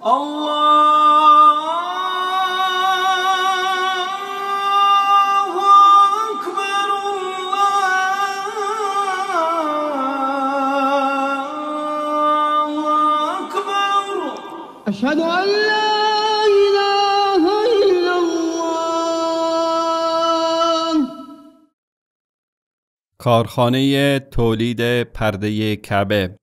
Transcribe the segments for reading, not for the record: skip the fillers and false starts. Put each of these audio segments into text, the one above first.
أشهد أن لا إله إلا الله. کارخانه تولید پرده کعبه.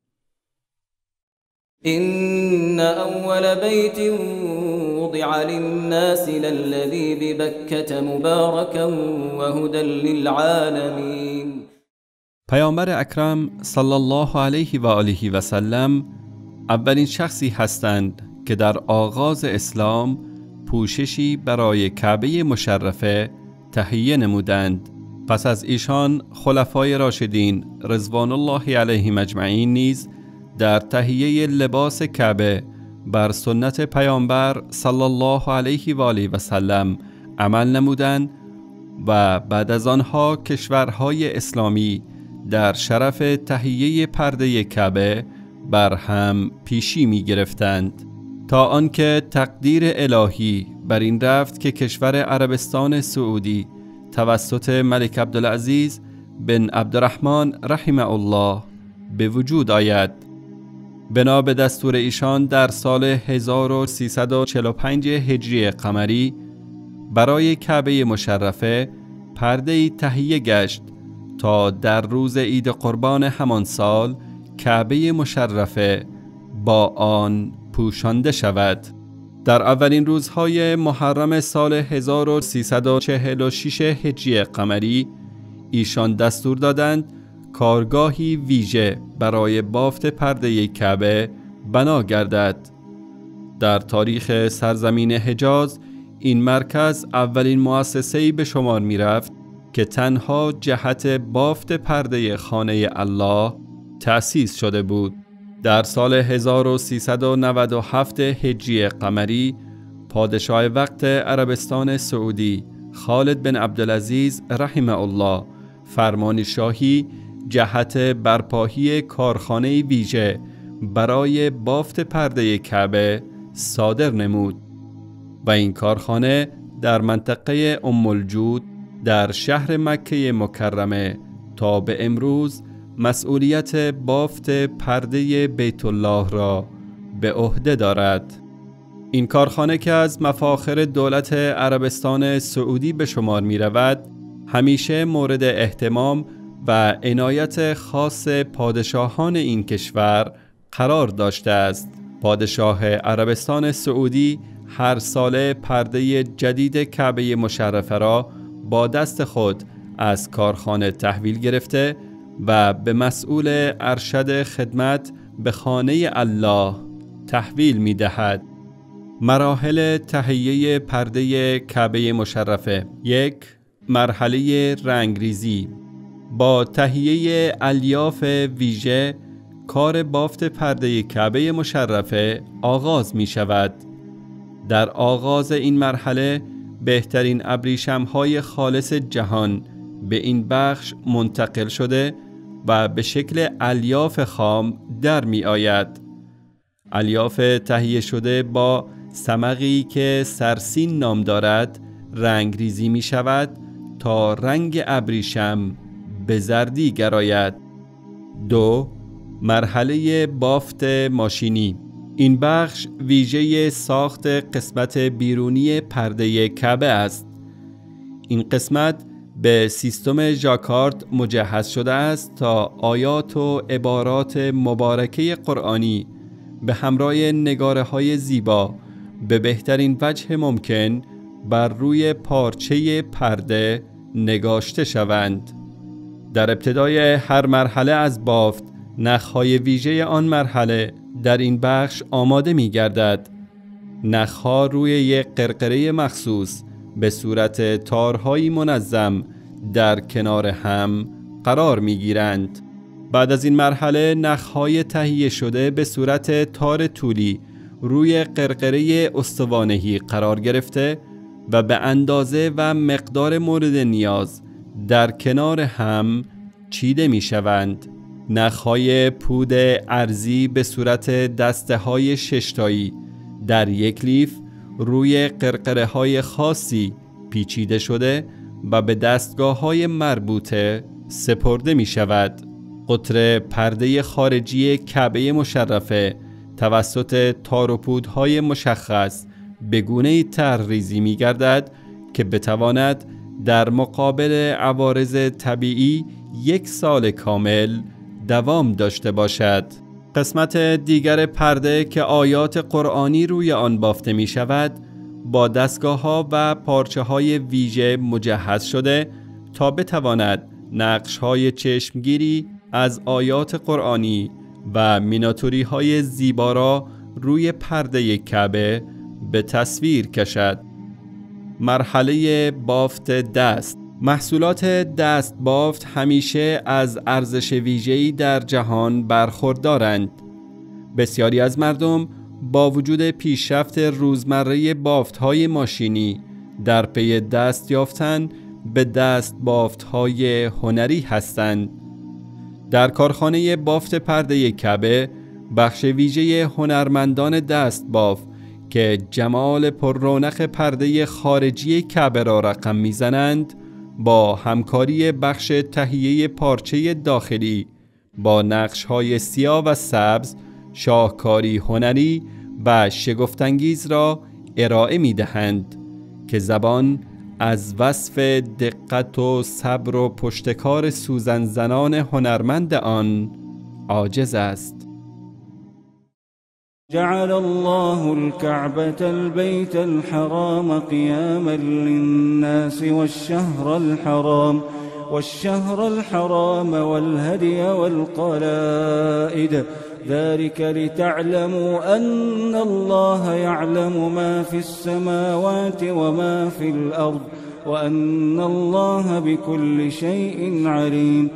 إن أول بيت وضع للناس للذي ببكة مباركا وهدى للعالمين. پیامبر اکرم صلی الله علیه و آله و سلم اولین شخصی هستند که در آغاز اسلام پوششی برای کعبه مشرفه تهیه نمودند. پس از ایشان خلفای راشدین رضوان الله علیهم اجمعین نیز در تهیه لباس کعبه بر سنت پیامبر صلی الله علیه و آله و سلم عمل نمودند و بعد از آنها کشورهای اسلامی در شرف تهیه پرده کعبه بر هم پیشی می گرفتند تا آنکه تقدیر الهی بر این رفت که کشور عربستان سعودی توسط ملک عبدالعزیز بن عبدالرحمن رحمه الله به وجود آید. بنا به دستور ایشان در سال 1345 هجری قمری برای کعبه مشرفه پرده‌ای تهیه گشت تا در روز عید قربان همان سال کعبه مشرفه با آن پوشانده شود. در اولین روزهای محرم سال 1346 هجری قمری ایشان دستور دادند کارگاهی ویژه برای بافت پرده کعبه بنا گردد. در تاریخ سرزمین حجاز این مرکز اولین مؤسسه‌ای به شمار می رفت که تنها جهت بافت پرده خانه الله تأسیس شده بود. در سال 1397 هجری قمری پادشاه وقت عربستان سعودی خالد بن عبدالعزیز رحمه الله فرمان شاهی جهت برپایی کارخانه ویژه برای بافت پرده کعبه صادر نمود و این کارخانه در منطقه ام الجود در شهر مکه مکرمه تا به امروز مسئولیت بافت پرده بیت الله را به عهده دارد. این کارخانه که از مفاخر دولت عربستان سعودی به شمار می رود، همیشه مورد اهتمام و عنایت خاص پادشاهان این کشور قرار داشته است. پادشاه عربستان سعودی هر ساله پرده جدید کعبه مشرفه را با دست خود از کارخانه تحویل گرفته و به مسئول ارشد خدمت به خانه الله تحویل می دهد. مراحل تهیه پرده کعبه مشرفه: 1. مرحله رنگریزی. با تهیه الیاف ویژه کار بافت پرده کعبه مشرفه آغاز می شود. در آغاز این مرحله بهترین ابریشم‌های خالص جهان به این بخش منتقل شده و به شکل الیاف خام در می آید. الیاف تهیه شده با سمغی که سرسین نام دارد رنگریزی می شود تا رنگ ابریشم به زردی گراید. 2. مرحله بافت ماشینی. این بخش ویژه ساخت قسمت بیرونی پرده کعبه است. این قسمت به سیستم ژاکارد مجهز شده است تا آیات و عبارات مبارکه قرآنی به همراه نگاره‌های زیبا به بهترین وجه ممکن بر روی پارچه پرده نگاشته شوند. در ابتدای هر مرحله از بافت نخهای ویژه آن مرحله در این بخش آماده می گردد. نخها روی یک قرقره مخصوص به صورت تارهای منظم در کنار هم قرار می گیرند. بعد از این مرحله نخهای تهیه شده به صورت تار طولی روی قرقره استوانه‌ای قرار گرفته و به اندازه و مقدار مورد نیاز در کنار هم چیده می شوند. نخهای پود ارزی به صورت دسته های ششتایی در یک لیف روی قرقره های خاصی پیچیده شده و به دستگاه های مربوطه سپرده می شود. قطر پرده خارجی کعبه مشرفه توسط تار و پودهای مشخص به گونه‌ای طرح‌ریزی می گردد که بتواند در مقابل عوارض طبیعی 1 سال کامل دوام داشته باشد. قسمت دیگر پرده که آیات قرآنی روی آن بافته می شود با دستگاه‌ها و پارچه‌های ویژه مجهز شده تا بتواند نقش‌های چشمگیری از آیات قرآنی و میناتوری‌های زیبا را روی پرده کعبه به تصویر کشد. مرحله بافت دست. محصولات دست بافت همیشه از ارزش ویژه‌ای در جهان برخوردارند. بسیاری از مردم با وجود پیشرفت روزمره بافت‌های ماشینی در پی دست یافتن به دست بافت‌های هنری هستند. در کارخانه بافت پرده کعبه بخش ویژه هنرمندان دست بافت که جمال پر رونق پرده خارجی کعبه را رقم میزنند با همکاری بخش تهیه پارچه داخلی با نقش‌های سیاه و سبز شاهکاری هنری و شگفت‌انگیز را ارائه می‌دهند که زبان از وصف دقت و صبر و پشتکار سوزن زنان هنرمند آن عاجز است. جعل الله الكعبة البيت الحرام قياما للناس والشهر الحرام والهدي والقلائد ذلك لتعلموا أن الله يعلم ما في السماوات وما في الأرض وأن الله بكل شيء عليم.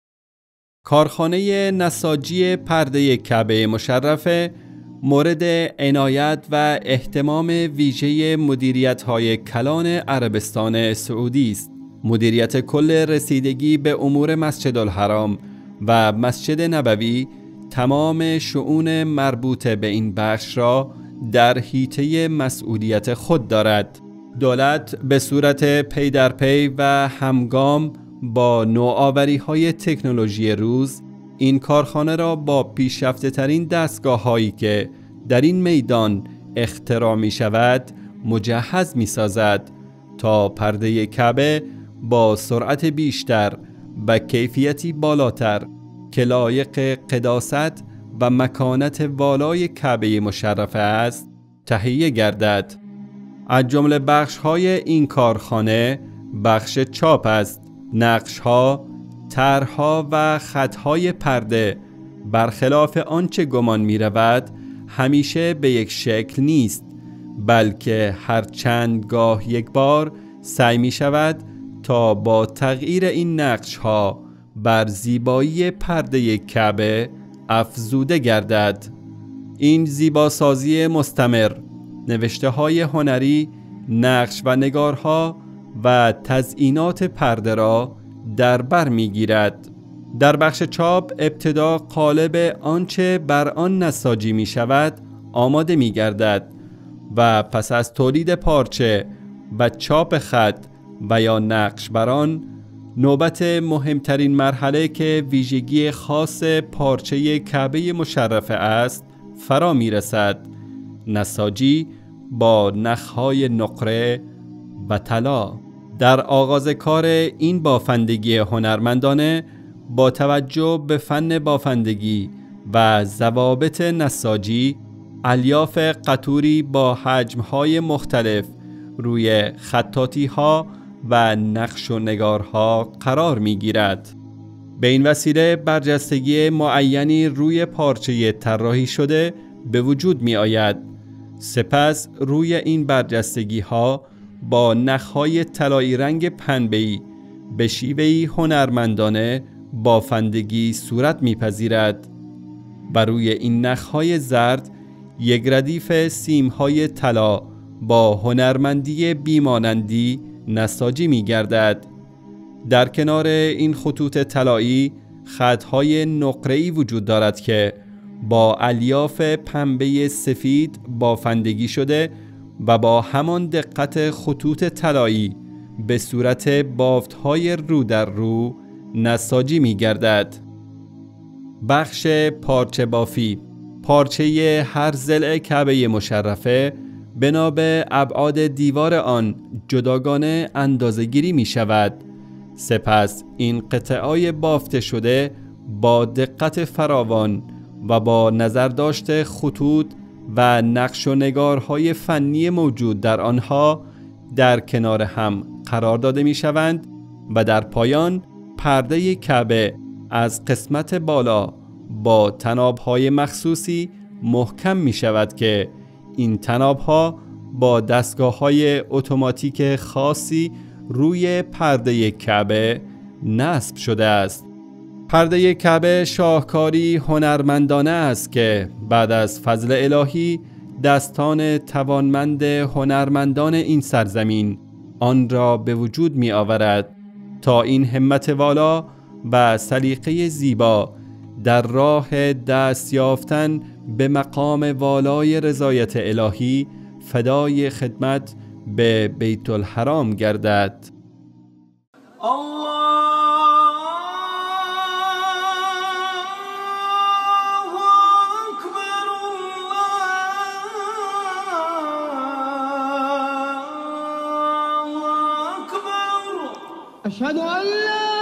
کارخانه نساجی پرده کعبه مشرفه مورد عنایت و اهتمام ویژه مدیریت‌های کلان عربستان سعودی است. مدیریت کل رسیدگی به امور مسجد الحرام و مسجد نبوی تمام شؤون مربوط به این بخش را در حیطه مسئولیت خود دارد. دولت به صورت پی در پی و همگام با نوآوری‌های تکنولوژی روز این کارخانه را با پیشرفته ترین دستگاه هایی که در این میدان اختراع می شود مجهز می سازد تا پرده کعبه با سرعت بیشتر و کیفیتی بالاتر که لایق قداست و مکانت والای کعبه مشرفه است تهیه گردد. از جمله بخش های این کارخانه بخش چاپ است. نقش ها، طرح‌ها و خطهای پرده برخلاف آنچه گمان می رود همیشه به یک شکل نیست، بلکه هر چند گاه یک بار سعی می شود تا با تغییر این نقش‌ها بر زیبایی پرده کعبه افزوده گردد. این زیباسازی مستمر، نوشته‌های هنری، نقش و نگارها و تزئینات پرده را در بر می‌گیرد. در بخش چاپ ابتدا قالب آنچه بر آن نساجی می شود آماده می گردد و پس از تولید پارچه و چاپ خط و یا نقش بر آن نوبت مهمترین مرحله که ویژگی خاص پارچه کعبه مشرفه است فرا می رسد: نساجی با نخهای نقره و طلا. در آغاز کار این بافندگی هنرمندانه با توجه به فن بافندگی و ضوابط نساجی، الیاف قطوری با حجم‌های مختلف روی خطاطی‌ها و نقش و نگارها قرار می‌گیرد. به این وسیله برجستگی معینی روی پارچه طراحی شده به وجود می‌آید. سپس روی این برجستگی‌ها با نخهای طلایی رنگ پنبه‌ای به شیوهی هنرمندانه بافندگی صورت می‌پذیرد و روی این نخهای زرد یک ردیف سیم‌های طلا با هنرمندی بیمانندی نساجی می‌گردد. در کنار این خطوط طلایی خطهای نقره‌ای وجود دارد که با الیاف پنبه سفید بافندگی شده و با همان دقت خطوط طلایی به صورت بافت‌های رو در رو نساجی می‌گردد. بخش پارچه بافی: پارچه هر ضلع کعبه مشرفه بنا به ابعاد دیوار آن جداگانه اندازه‌گیری می‌شود. سپس این قطعه‌های بافته شده با دقت فراوان و با نظر داشت خطوط و نقش و نگارهای فنی موجود در آنها در کنار هم قرار داده می‌شوند و در پایان پرده کعبه از قسمت بالا با طناب‌های مخصوصی محکم می‌شود که این طناب‌ها با دستگاه‌های اتوماتیک خاصی روی پرده کعبه نصب شده است. پرده کعبه شاهکاری هنرمندانه است که بعد از فضل الهی دستان توانمند هنرمندان این سرزمین آن را به وجود می آورد تا این همت والا و سلیقه زیبا در راه دست یافتن به مقام والای رضایت الهی فدای خدمت به بیت الحرام گردد. أشهد أن لا